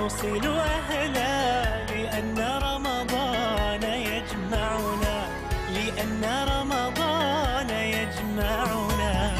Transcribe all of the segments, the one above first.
نوصل أهلا لأن رمضان يجمعنا، لأن رمضان يجمعنا.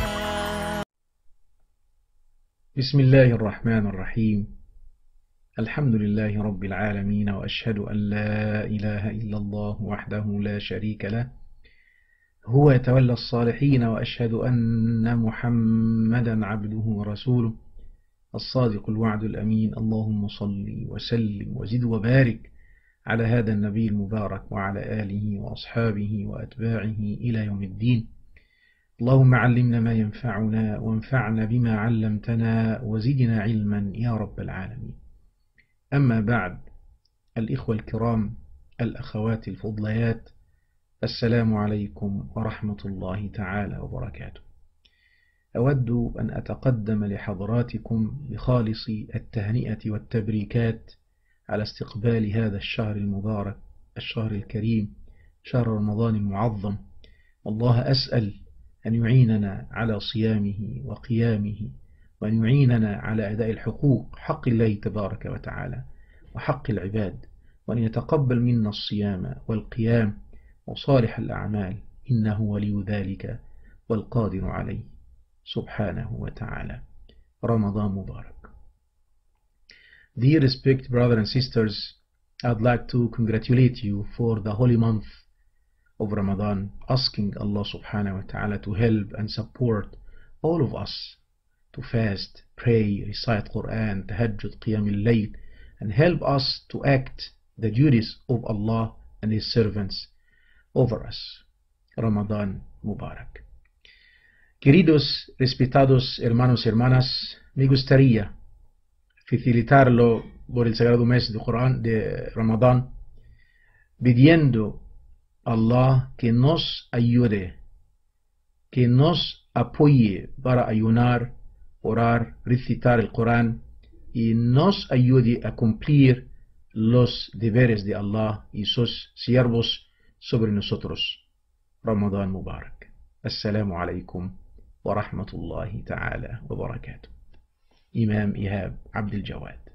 بسم الله الرحمن الرحيم. الحمد لله رب العالمين، وأشهد أن لا إله إلا الله وحده لا شريك له، هو يتولى الصالحين، وأشهد أن محمدا عبده ورسوله الصادق الوعد الأمين. اللهم صل وسلم وزد وبارك على هذا النبي المبارك وعلى آله وأصحابه وأتباعه إلى يوم الدين. اللهم علمنا ما ينفعنا وانفعنا بما علمتنا وزدنا علما يا رب العالمين. أما بعد، الإخوة الكرام، الأخوات الفضليات، السلام عليكم ورحمة الله تعالى وبركاته. أود أن أتقدم لحضراتكم بخالص التهنئة والتبريكات على استقبال هذا الشهر المبارك، الشهر الكريم، شهر رمضان المعظم. والله أسأل أن يعيننا على صيامه وقيامه، وأن يعيننا على أداء الحقوق، حق الله تبارك وتعالى وحق العباد، وأن يتقبل منا الصيام والقيام وصالح الأعمال، إنه ولي ذلك والقادر عليه سبحانه وتعالى. رمضان مبارك. Dear respected brothers and sisters, I'd like to congratulate you for the holy month of Ramadan, asking Allah subhanahu wa ta'ala to help and support all of us to fast, pray, recite Quran, tahajjud, qiyam al-layl, and help us to act the duties of Allah and His servants over us. Ramadan Mubarak. Queridos, respetados hermanos y hermanas, me gustaría felicitarlo por el sagrado mes de Ramadán, pidiendo a Allah que nos ayude, que nos apoye para ayunar, orar, recitar el Corán y nos ayude a cumplir los deberes de Allah y sus siervos sobre nosotros. Ramadán Mubarak. Assalamu alaikum wa rahmatullahi ta'ala wa barakatuh. Imam Ihab Abdul Jawad.